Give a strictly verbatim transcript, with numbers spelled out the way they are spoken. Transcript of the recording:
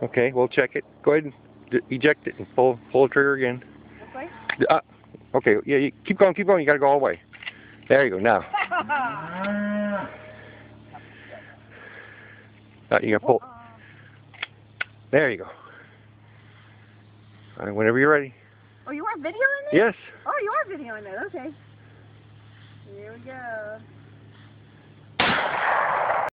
Okay, we'll check it. Go ahead and d eject it and pull pull the trigger again. This way? Uh, okay, yeah, you keep going, keep going. You gotta go all the way. There you go. Now. Uh, you gotta pull. There you go. All right, whenever you're ready. Oh, you are videoing it? Yes. Oh, you are videoing it. Okay. Here we go.